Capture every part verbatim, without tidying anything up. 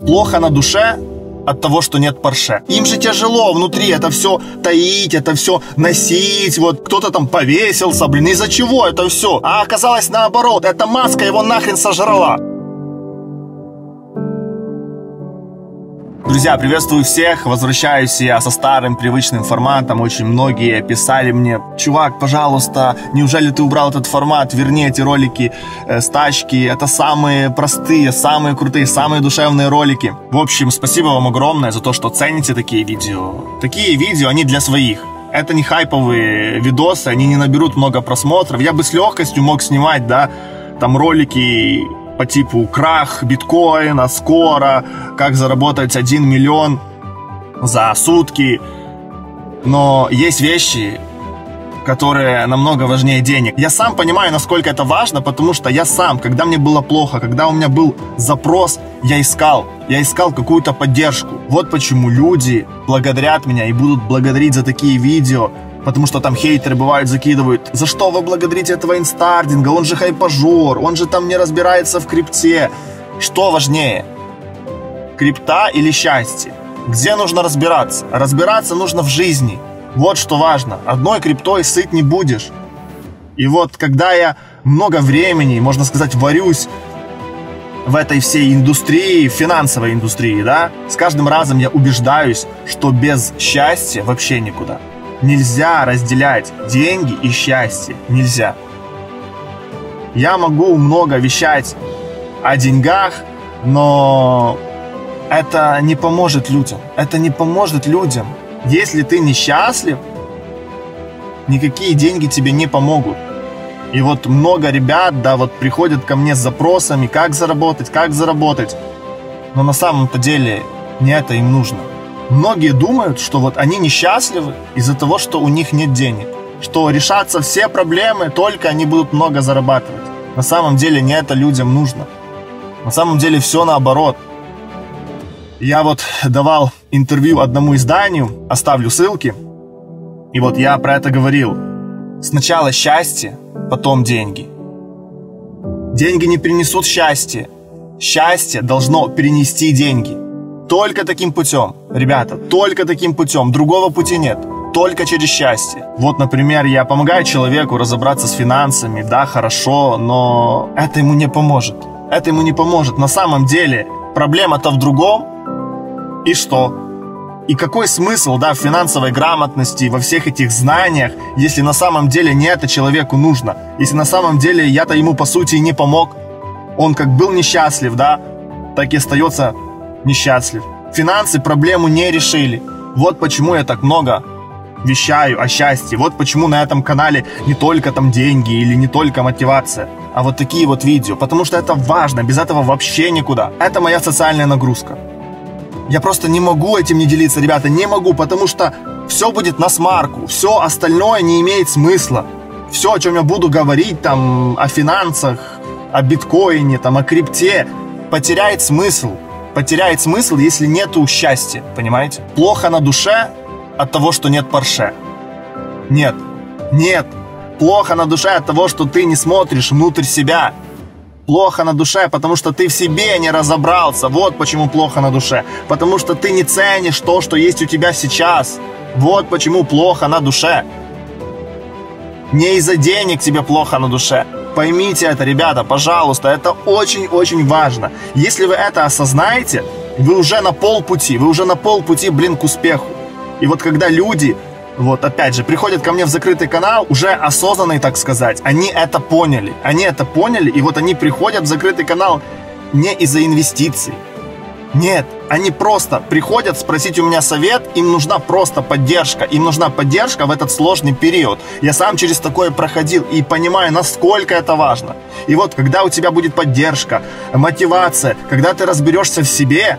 Плохо на душе от того, что нет Порше. Им же тяжело внутри это все таить, это все носить. Вот кто-то там повесился, блин, из-за чего это все? А оказалось наоборот, эта маска его нахрен сожрала. Друзья, приветствую всех, возвращаюсь я со старым привычным форматом. Очень многие писали мне: чувак, пожалуйста, неужели ты убрал этот формат, верни эти ролики э, с тачки, это самые простые, самые крутые, самые душевные ролики. В общем, спасибо вам огромное за то, что цените такие видео. Такие видео, они для своих. Это не хайповые видосы, они не наберут много просмотров. Я бы с легкостью мог снимать, да, там ролики по типу крах биткоина скоро, как заработать один миллион за сутки. Но есть вещи, которые намного важнее денег. Я сам понимаю, насколько это важно, потому что я сам, когда мне было плохо, когда у меня был запрос, я искал, я искал какую-то поддержку. Вот почему люди благодарят меня и будут благодарить за такие видео. Потому что там хейтеры бывают закидывают: за что вы благодарите этого инстардинга, он же хайпажор, он же там не разбирается в крипте. Что важнее, крипта или счастье? Где нужно разбираться? Разбираться нужно в жизни. Вот что важно. Одной криптой сыт не будешь. И вот когда я много времени, можно сказать, варюсь в этой всей индустрии, финансовой индустрии, да, с каждым разом я убеждаюсь, что без счастья вообще никуда. Нельзя разделять деньги и счастье. Нельзя. Я могу много вещать о деньгах, но это не поможет людям. Это не поможет людям. Если ты несчастлив, никакие деньги тебе не помогут. И вот много ребят, да, вот приходят ко мне с запросами, как заработать, как заработать. Но на самом-то деле не это им нужно. Многие думают, что вот они несчастливы из-за того, что у них нет денег, что решатся все проблемы, только они будут много зарабатывать. На самом деле не это людям нужно. На самом деле все наоборот. Я вот давал интервью одному изданию, оставлю ссылки, и вот я про это говорил. Сначала счастье, потом деньги. Деньги не принесут счастье. Счастье должно перенести деньги. Только таким путем, ребята, только таким путем, другого пути нет, только через счастье. Вот, например, я помогаю человеку разобраться с финансами, да, хорошо, но это ему не поможет, это ему не поможет. На самом деле проблема-то в другом, и что? И какой смысл, да, в финансовой грамотности, во всех этих знаниях, если на самом деле не это человеку нужно, если на самом деле я-то ему по сути и не помог, он как был несчастлив, да, так и остается несчастлив. Финансы проблему не решили. Вот почему я так много вещаю о счастье. Вот почему на этом канале не только там деньги или не только мотивация, а вот такие вот видео. Потому что это важно, без этого вообще никуда. Это моя социальная нагрузка. Я просто не могу этим не делиться, ребята, не могу, потому что все будет на смарку. Все остальное не имеет смысла. Все, о чем я буду говорить, там, о финансах, о биткоине, там, о крипте, потеряет смысл. Потеряет смысл, если нету счастья, понимаете? Плохо на душе от того, что нет Порше. Нет, нет. Плохо на душе от того, что ты не смотришь внутрь себя. Плохо на душе, потому что ты в себе не разобрался. Вот почему плохо на душе. Потому что ты не ценишь то, что есть у тебя сейчас. Вот почему плохо на душе. Не из-за денег тебе плохо на душе. Поймите это, ребята, пожалуйста, это очень-очень важно. Если вы это осознаете, вы уже на полпути, вы уже на полпути, блин, к успеху. И вот когда люди, вот опять же, приходят ко мне в закрытый канал, уже осознанные, так сказать, они это поняли. Они это поняли, и вот они приходят в закрытый канал не из-за инвестиций. Нет, они просто приходят спросить у меня совет, им нужна просто поддержка, им нужна поддержка в этот сложный период. Я сам через такое проходил и понимаю, насколько это важно. И вот когда у тебя будет поддержка, мотивация, когда ты разберешься в себе,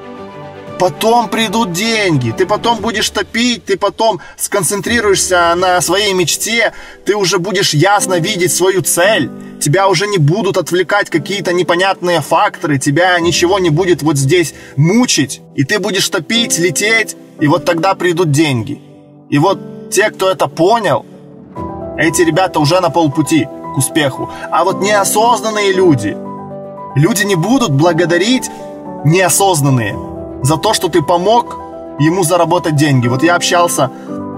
потом придут деньги, ты потом будешь топить, ты потом сконцентрируешься на своей мечте, ты уже будешь ясно видеть свою цель, тебя уже не будут отвлекать какие-то непонятные факторы, тебя ничего не будет вот здесь мучить, и ты будешь топить, лететь, и вот тогда придут деньги. И вот те, кто это понял, эти ребята уже на полпути к успеху. А вот неосознанные люди, люди не будут благодарить неосознанные, за то, что ты помог ему заработать деньги. Вот я общался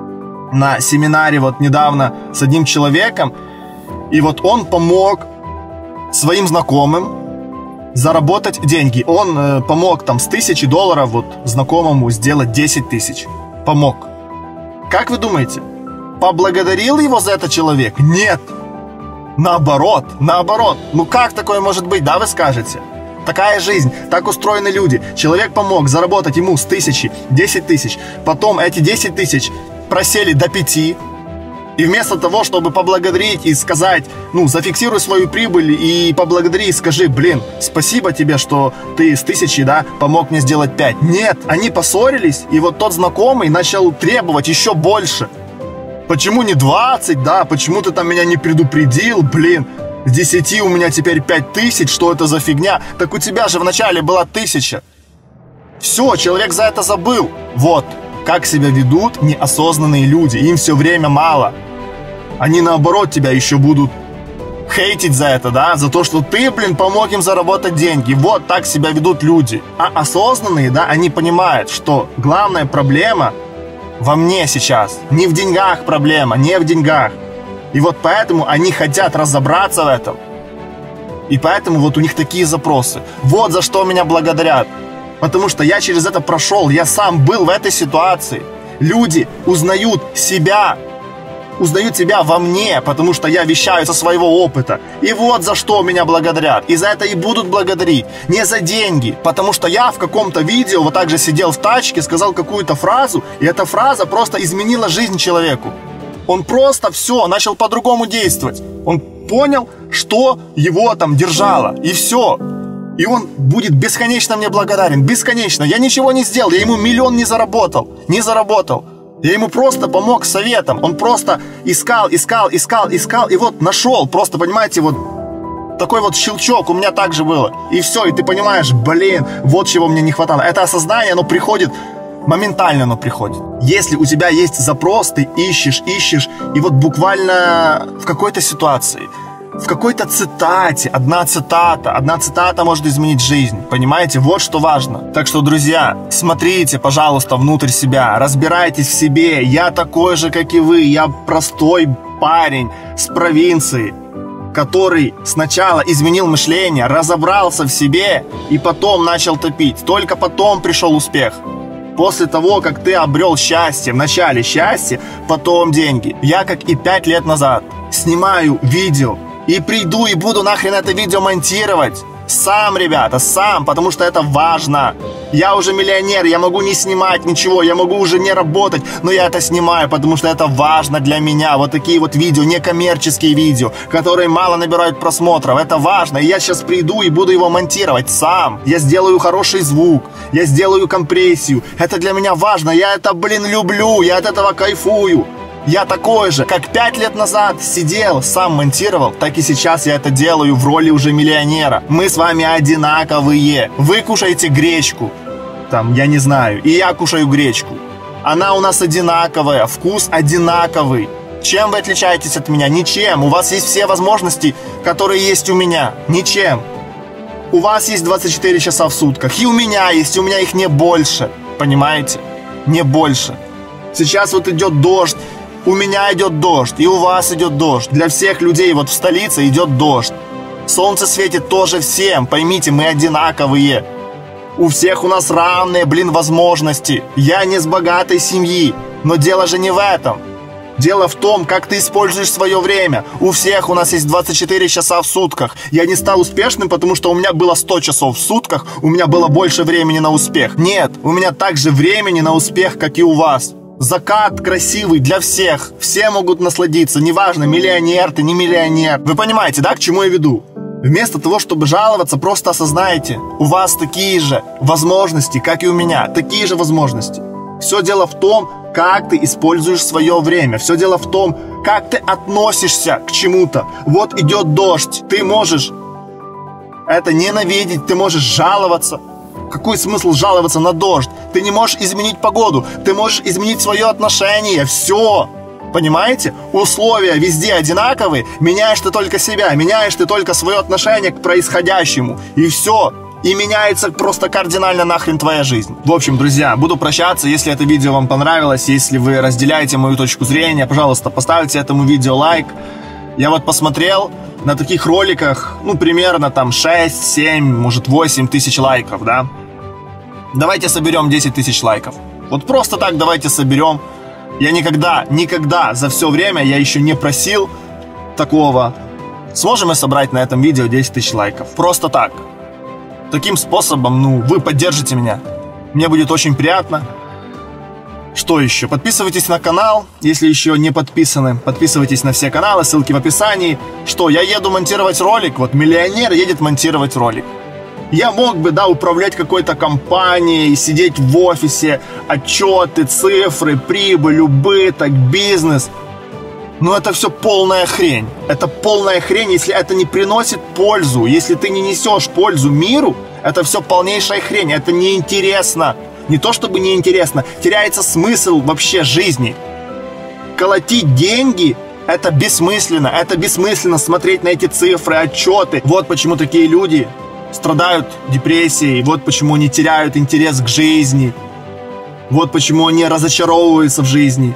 на семинаре вот недавно с одним человеком, и вот он помог своим знакомым заработать деньги. Он э, помог там с тысячи долларов вот знакомому сделать десять тысяч. Помог. Как вы думаете, поблагодарил его за это человек? Нет. Наоборот, наоборот. Ну как такое может быть, да, вы скажете? Такая жизнь, так устроены люди. Человек помог заработать ему с тысячи десять тысяч. Потом эти десять тысяч просели до пяти. И вместо того, чтобы поблагодарить и сказать, ну, зафиксируй свою прибыль и поблагодари, и скажи, блин, спасибо тебе, что ты с тысячи, да, помог мне сделать пять. Нет, они поссорились, и вот тот знакомый начал требовать еще больше. Почему не двадцать, да, почему ты там меня не предупредил, блин, с десяти у меня теперь пять тысяч, что это за фигня? Так у тебя же вначале была тысяча. Все, человек за это забыл. Вот, как себя ведут неосознанные люди, им все время мало. Они наоборот тебя еще будут хейтить за это, да, за то, что ты, блин, помог им заработать деньги. Вот так себя ведут люди. А осознанные, да, они понимают, что главная проблема во мне сейчас. Не в деньгах проблема, не в деньгах. И вот поэтому они хотят разобраться в этом. И поэтому вот у них такие запросы. Вот за что меня благодарят. Потому что я через это прошел, я сам был в этой ситуации. Люди узнают себя, узнают себя во мне, потому что я вещаю со своего опыта. И вот за что меня благодарят. И за это и будут благодарить. Не за деньги. Потому что я в каком-то видео вот так же сидел в тачке, сказал какую-то фразу, и эта фраза просто изменила жизнь человеку. Он просто все, начал по-другому действовать. Он понял, что его там держало. И все. И он будет бесконечно мне благодарен. Бесконечно. Я ничего не сделал. Я ему миллион не заработал. Не заработал. Я ему просто помог советом. Он просто искал, искал, искал, искал. И вот нашел. Просто, понимаете, вот такой вот щелчок у меня также было. И все. И ты понимаешь, блин, вот чего мне не хватало. Это осознание, оно приходит, моментально оно приходит. Если у тебя есть запрос, ты ищешь, ищешь. И вот буквально в какой-то ситуации, в какой-то цитате, одна цитата, одна цитата может изменить жизнь, понимаете? Вот что важно. Так что, друзья, смотрите, пожалуйста, внутрь себя, разбирайтесь в себе. Я такой же, как и вы, я простой парень с провинции, который сначала изменил мышление, разобрался в себе и потом начал топить. Только потом пришел успех. После того, как ты обрел счастье, вначале счастье, потом деньги. Я, как и пять лет назад, снимаю видео, и приду и буду нахрен это видео монтировать. Сам, ребята, сам, потому что это важно. Я уже миллионер, я могу не снимать ничего, я могу уже не работать, но я это снимаю, потому что это важно для меня. Вот такие вот видео, некоммерческие видео, которые мало набирают просмотров, это важно. И я сейчас приду и буду его монтировать сам. Я сделаю хороший звук, я сделаю компрессию. Это для меня важно, я это, блин, люблю, я от этого кайфую. Я такой же, как пять лет назад сидел, сам монтировал, так и сейчас я это делаю в роли уже миллионера. Мы с вами одинаковые. Вы кушаете гречку, там, я не знаю, и я кушаю гречку. Она у нас одинаковая, вкус одинаковый. Чем вы отличаетесь от меня? Ничем. У вас есть все возможности, которые есть у меня. Ничем. У вас есть двадцать четыре часа в сутках, и у меня есть, и у меня их не больше. Понимаете? Не больше. Сейчас вот идет дождь. У меня идет дождь, и у вас идет дождь. Для всех людей вот в столице идет дождь. Солнце светит тоже всем. Поймите, мы одинаковые. У всех у нас равные, блин, возможности. Я не с богатой семьи. Но дело же не в этом. Дело в том, как ты используешь свое время. У всех у нас есть двадцать четыре часа в сутках. Я не стал успешным, потому что у меня было сто часов в сутках. У меня было больше времени на успех. Нет, у меня также времени на успех, как и у вас. Закат красивый для всех. Все могут насладиться. Неважно, миллионер ты, не миллионер. Вы понимаете, да, к чему я веду? Вместо того, чтобы жаловаться, просто осознайте. У вас такие же возможности, как и у меня. Такие же возможности. Все дело в том, как ты используешь свое время. Все дело в том, как ты относишься к чему-то. Вот идет дождь. Ты можешь это ненавидеть, ты можешь жаловаться. Какой смысл жаловаться на дождь? Ты не можешь изменить погоду, ты можешь изменить свое отношение, все. Понимаете? Условия везде одинаковые, меняешь ты только себя, меняешь ты только свое отношение к происходящему. И все. и меняется просто кардинально нахрен твоя жизнь. В общем, друзья, буду прощаться. Если это видео вам понравилось, если вы разделяете мою точку зрения, пожалуйста, поставьте этому видео лайк. Я вот посмотрел на таких роликах, ну, примерно там шесть, семь, может восемь тысяч лайков, да. Давайте соберем десять тысяч лайков. Вот просто так давайте соберем. Я никогда, никогда за все время я еще не просил такого. Сможем мы собрать на этом видео десять тысяч лайков? Просто так. Таким способом, ну, вы поддержите меня. Мне будет очень приятно. Что еще? Подписывайтесь на канал, если еще не подписаны. Подписывайтесь на все каналы, ссылки в описании. Что, я еду монтировать ролик. Вот миллионер едет монтировать ролик. Я мог бы, да, управлять какой-то компанией, сидеть в офисе, отчеты, цифры, прибыль, убыток, бизнес. Но это все полная хрень. Это полная хрень, если это не приносит пользу. Если ты не несешь пользу миру, это все полнейшая хрень. Это неинтересно. Не то чтобы неинтересно, теряется смысл вообще жизни. Колотить деньги – это бессмысленно. Это бессмысленно смотреть на эти цифры, отчеты. Вот почему такие люди страдают депрессией. Вот почему они теряют интерес к жизни. Вот почему они разочаровываются в жизни.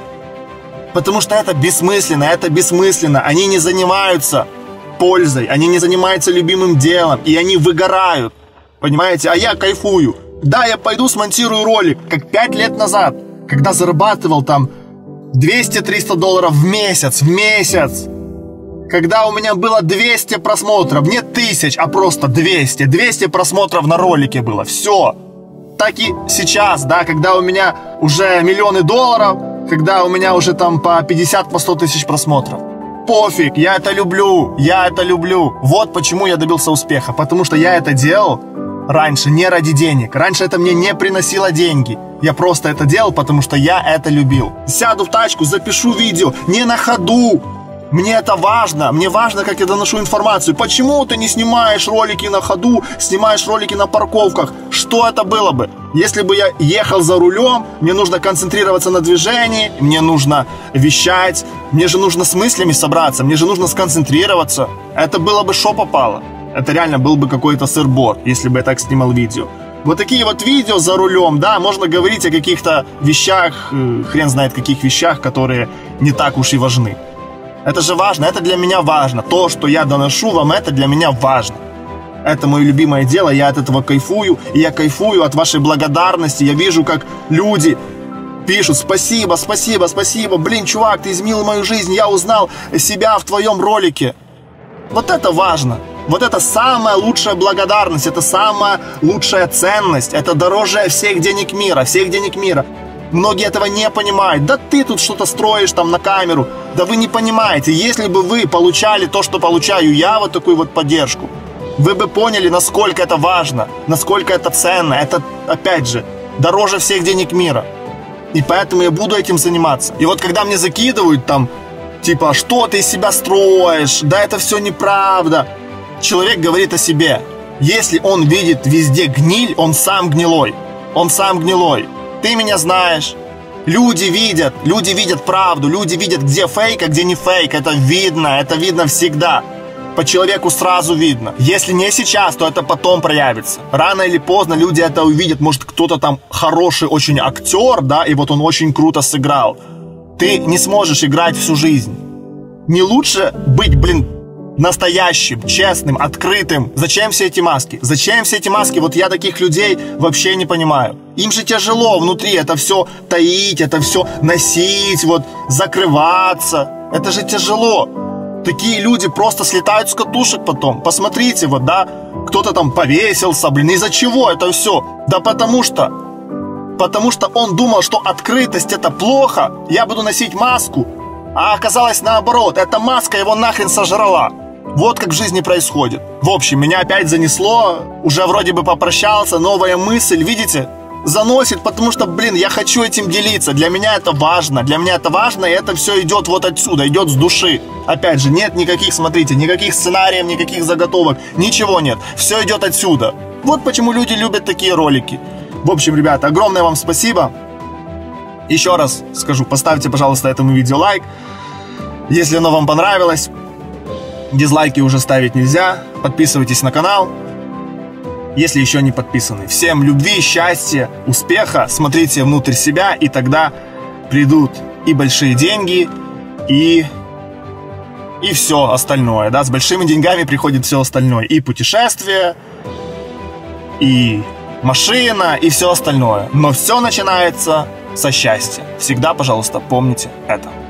Потому что это бессмысленно, это бессмысленно. Они не занимаются пользой, они не занимаются любимым делом, и они выгорают. Понимаете? А я кайфую. Да, я пойду смонтирую ролик, как пять лет назад, когда зарабатывал там двести-триста долларов в месяц, в месяц. Когда у меня было двести просмотров, не тысяч, а просто двести. двести просмотров на ролике было, все. Так и сейчас, да, когда у меня уже миллионы долларов, когда у меня уже там по пятьдесят, по сто тысяч просмотров. Пофиг, я это люблю, я это люблю. Вот почему я добился успеха, потому что я это делал раньше не ради денег. Раньше это мне не приносило деньги. Я просто это делал, потому что я это любил. Сяду в тачку, запишу видео, не на ходу. Мне это важно, мне важно, как я доношу информацию. Почему ты не снимаешь ролики на ходу, снимаешь ролики на парковках? Что это было бы? Если бы я ехал за рулем, мне нужно концентрироваться на движении, мне нужно вещать, мне же нужно с мыслями собраться, мне же нужно сконцентрироваться. Это было бы шо попало. Это реально был бы какой-то сыр-бор, если бы я так снимал видео. Вот такие вот видео за рулем, да, можно говорить о каких-то вещах, хрен знает каких вещах, которые не так уж и важны. Это же важно, это для меня важно. То, что я доношу вам, это для меня важно. Это мое любимое дело, я от этого кайфую. И я кайфую от вашей благодарности. Я вижу, как люди пишут: спасибо, спасибо, спасибо. Блин, чувак, ты изменил мою жизнь. Я узнал себя в твоем ролике. Вот это важно. Вот это самая лучшая благодарность. Это самая лучшая ценность. Это дороже всех денег мира. Всех денег мира. Многие этого не понимают. Да ты тут что-то строишь там на камеру. Да вы не понимаете. Если бы вы получали то, что получаю я, вот такую вот поддержку, вы бы поняли, насколько это важно, насколько это ценно. Это, опять же, дороже всех денег мира. И поэтому я буду этим заниматься. И вот когда мне закидывают там, типа, что ты из себя строишь, да это все неправда. Человек говорит о себе. Если он видит везде гниль, он сам гнилой. Он сам гнилой. Ты меня знаешь. Люди видят, люди видят правду, люди видят, где фейк, а где не фейк. Это видно, это видно всегда. По человеку сразу видно. Если не сейчас, то это потом проявится. Рано или поздно люди это увидят. Может, кто-то там хороший очень актер, да, и вот он очень круто сыграл. Ты не сможешь играть всю жизнь. Не лучше быть, блин, настоящим, честным, открытым. Зачем все эти маски? Зачем все эти маски? Вот я таких людей вообще не понимаю. Им же тяжело внутри это все таить, это все носить, вот закрываться. Это же тяжело. Такие люди просто слетают с катушек потом. Посмотрите, вот, да, кто-то там повесился, блин. Из-за чего это все? Да потому что, потому что он думал, что открытость это плохо, я буду носить маску. А оказалось наоборот, эта маска его нахрен сожрала. Вот как в жизни происходит. В общем, меня опять занесло, уже вроде бы попрощался, новая мысль, видите? Заносит, потому что, блин, я хочу этим делиться. Для меня это важно, для меня это важно, и это все идет вот отсюда, идет с души. Опять же, нет никаких, смотрите, никаких сценариев, никаких заготовок, ничего нет. Все идет отсюда. Вот почему люди любят такие ролики. В общем, ребята, огромное вам спасибо. Еще раз скажу, поставьте, пожалуйста, этому видео лайк. Если оно вам понравилось, дизлайки уже ставить нельзя. Подписывайтесь на канал. если еще не подписаны. Всем любви, счастья, успеха, смотрите внутрь себя, и тогда придут и большие деньги, и... и все остальное, да, с большими деньгами приходит все остальное, и путешествия, и машина, и все остальное. Но все начинается со счастья. Всегда, пожалуйста, помните это.